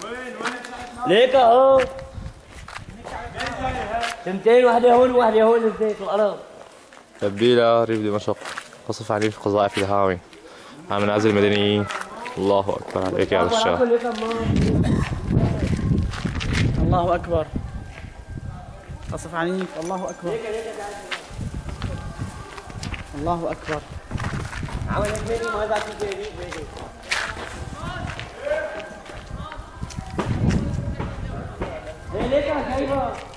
ليك اهو. تنتين، واحدة هون وواحدة هون في الأرض. تبديلة ريف دمشق، قصف عنيف قذائف الهاوي على منازل المدنيين. الله أكبر عليك يا بشار. الله أكبر. قصف عنيف. الله أكبر. الله أكبر. عملت ميدي ما ذاك الجديد ميدي. ليك يا شايفة.